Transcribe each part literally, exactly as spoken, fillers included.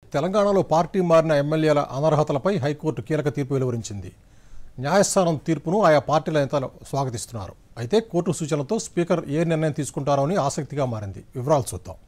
తెలంగాణలో పార్టీ మారిన ఎమ్మెల్యేల అనర్హతలపై హైకోర్టు కీలక తీర్పు వెలువరించింది. న్యాయస్థానం తీర్పును ఆయా పార్టీల నేతలు స్వాగతిస్తున్నారు. అయితే కోర్టు సూచనలతో స్పీకర్ ఏ నిర్ణయం తీసుకుంటారో అని ఆసక్తిగా మారింది. వివరాలు చూద్దాం.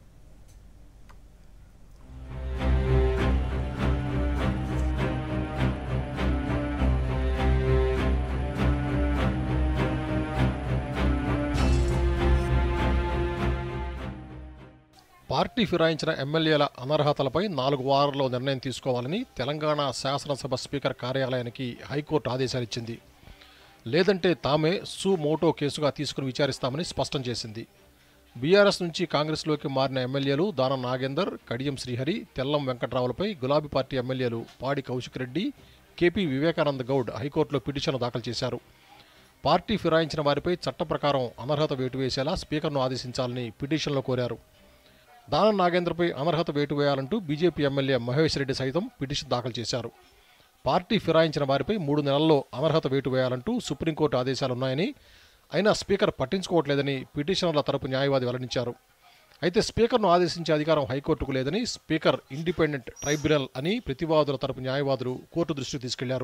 పార్టీ ఫిరాయించిన ఎమ్మెల్యేల అనర్హతలపై నాలుగు వారాల్లో నిర్ణయం తీసుకోవాలని తెలంగాణ శాసనసభ స్పీకర్ కార్యాలయానికి హైకోర్టు ఆదేశాలిచ్చింది. లేదంటే తామే సు మోటో కేసుగా తీసుకుని విచారిస్తామని స్పష్టం చేసింది. బీఆర్ఎస్ నుంచి కాంగ్రెస్లోకి మారిన ఎమ్మెల్యేలు దానం నాగేందర్, కడియం శ్రీహరి, తెల్లం వెంకట్రావులపై గులాబీ పార్టీ ఎమ్మెల్యేలు పాడి కౌశిక్ రెడ్డి, కేపీ వివేకానంద గౌడ్ హైకోర్టులో పిటిషన్ దాఖలు చేశారు. పార్టీ ఫిరాయించిన వారిపై చట్ట ప్రకారం అనర్హత వేటు వేసేలా స్పీకర్ను ఆదేశించాలని పిటిషన్లో కోరారు. దానం నాగేంద్రపై అనర్హత వేటు వేయాలంటూ బీజేపీ ఎమ్మెల్యే మహేష్ రెడ్డి సైతం పిటిషన్ దాఖలు చేశారు. పార్టీ ఫిరాయించిన వారిపై మూడు నెలల్లో అనర్హత వేటు వేయాలంటూ సుప్రీంకోర్టు ఆదేశాలున్నాయని, అయినా స్పీకర్ పట్టించుకోవట్లేదని పిటిషనర్ల తరపు న్యాయవాది వెల్లడించారు. అయితే స్పీకర్ను ఆదేశించే అధికారం హైకోర్టుకు లేదని, స్పీకర్ ఇండిపెండెంట్ ట్రైబ్యునల్ అని ప్రతివాదుల తరపు న్యాయవాదులు కోర్టు దృష్టికి తీసుకెళ్లారు.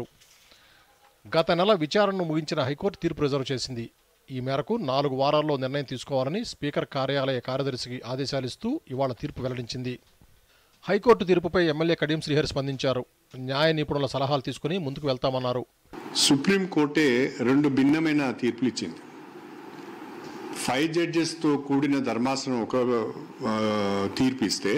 గత నెల విచారణను ముగించిన హైకోర్టు తీర్పు రిజర్వ్ చేసింది. ఈ మేరకు నాలుగు వారాల్లో నిర్ణయం తీసుకోవాలని స్పీకర్ కార్యాలయ కార్యదర్శికి ఆదేశాలిస్తూ ఇవాళ తీర్పు వెల్లడించింది. హైకోర్టు తీర్పుపై ఎమ్మెల్యే కడియం శ్రీహరి స్పందించారు. న్యాయ నిపుణుల సలహాలు తీసుకుని ముందుకు వెళ్తామన్నారు. సుప్రీంకోర్టే రెండు భిన్నమైన తీర్పులు ఇచ్చింది. ఫైవ్ జడ్జెస్తో కూడిన ధర్మాసనం ఒక తీర్పు ఇస్తే,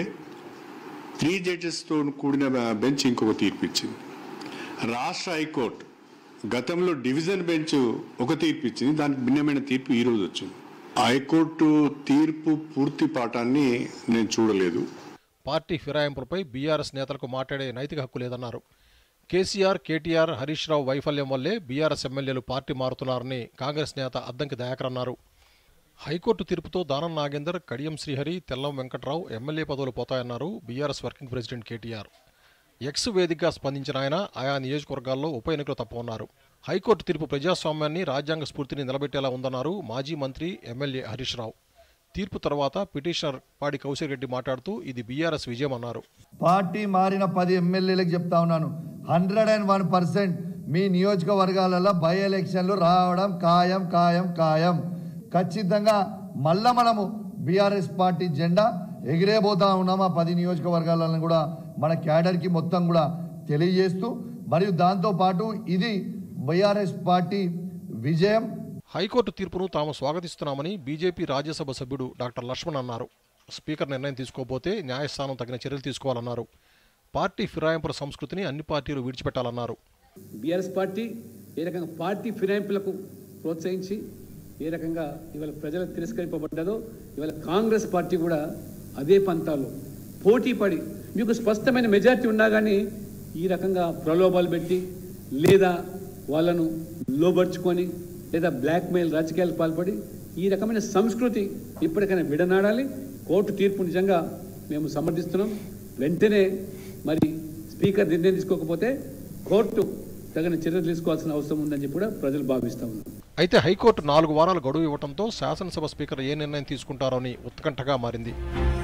త్రీ జడ్జెస్తో కూడిన బెంచ్ ఇంకొక తీర్పు ఇచ్చింది. రాష్ట్ర హైకోర్టు గతంలో డివిజన్ బెంచ్ ఒక తీర్పు ఇచ్చింది, దానికి భిన్నమైన తీర్పు ఈరోజు వచ్చింది. హైకోర్టు తీర్పు పూర్తి పాఠాన్ని నేను చూడలేదు. పార్టీ ఫిరాయింపులపై బీఆర్ఎస్ నేతలకు మాట్లాడే నైతిక హక్కు లేదన్నారు. కేసీఆర్, కేటీఆర్, హరీష్ రావు వైఫల్యం వల్లే బీఆర్ఎస్ ఎమ్మెల్యేలు పార్టీ మారుతున్నారని కాంగ్రెస్ నేత అద్దంకి దయాకర్ అన్నారు. హైకోర్టు తీర్పుతో దానం నాగేందర్, కడియం శ్రీహరి, తెల్లం వెంకట్రావు ఎమ్మెల్యే పదవులు పోతాయన్నారు BRS working president KTR. X వేదికగా స్పందించిన ఆయన ఆయా నియోజకవర్గాల్లో ఉప ఎన్నికలు తప్పవన్నారు. హైకోర్టు తీర్పు ప్రజాస్వామ్యాన్ని, రాజ్యాంగ స్ఫూర్తిని నిలబెట్టేలా ఉందన్నారు మాజీ మంత్రి ఎమ్మెల్యే హరీష్ రావు. తీర్పు తర్వాత పిటిషనర్ పాడి కౌశిక్ రెడ్డి మాట్లాడుతూ ఇది బీఆర్ఎస్ విజయం అన్నారు. పార్టీ మారిన పది ఎమ్మెల్యేలకు చెప్తా ఉన్నాను, హండ్రెడ్ అండ్ వన్ పర్సెంట్ మీ నియోజకవర్గాలలో బై ఎలక్షన్లు రావడం ఖాయం ఖాయం ఖాయం. ఖచ్చితంగా మళ్ళా మనము బీఆర్ఎస్ పార్టీ జెండా ఎగిరేపోతా ఉన్నాం. ఆ పది నియోజకవర్గాలను కూడా మన క్యాడర్కి మొత్తం కూడా తెలియజేస్తూ, మరియు దాంతోపాటు ఇది బీఆర్ఎస్ పార్టీ విజయం. హైకోర్టు తీర్పును తాము స్వాగతిస్తున్నామని బీజేపీ రాజ్యసభ సభ్యుడు డాక్టర్ లక్ష్మణ్ అన్నారు. స్పీకర్ నిర్ణయం తీసుకోకపోతే న్యాయస్థానం తగిన చర్యలు తీసుకోవాలన్నారు. పార్టీ ఫిరాయింపుల సంస్కృతిని అన్ని పార్టీలు విడిచిపెట్టాలన్నారు. బీఆర్ఎస్ పార్టీ ఏ రకంగా పార్టీ ఫిరాయింపులకు ప్రోత్సహించి ఏ రకంగా ఇవాళ ప్రజలకు తిరస్కరింపబడ్డదో, ఇవాళ కాంగ్రెస్ పార్టీ కూడా అదే పంతాలు పోటీ పడి, మీకు స్పష్టమైన మెజార్టీ ఉన్నా కానీ ఈ రకంగా ప్రలోభాలు పెట్టి, లేదా వాళ్ళను లోబర్చుకొని, లేదా బ్లాక్మెయిల్ రాజకీయాలకు పాల్పడి, ఈ రకమైన సంస్కృతి ఇప్పటికైనా విడనాడాలి. కోర్టు తీర్పు నిజంగా మేము సమర్థిస్తున్నాం. వెంటనే మరి స్పీకర్ నిర్ణయం తీసుకోకపోతే కోర్టు తగిన చర్యలు తీసుకోవాల్సిన అవసరం ఉందని చెప్పి కూడా ప్రజలు భావిస్తూ ఉన్నారు. అయితే హైకోర్టు నాలుగు వారాల గడువు ఇవ్వడంతో శాసనసభ స్పీకర్ ఏ నిర్ణయం తీసుకుంటారో అని ఉత్కంఠగా మారింది.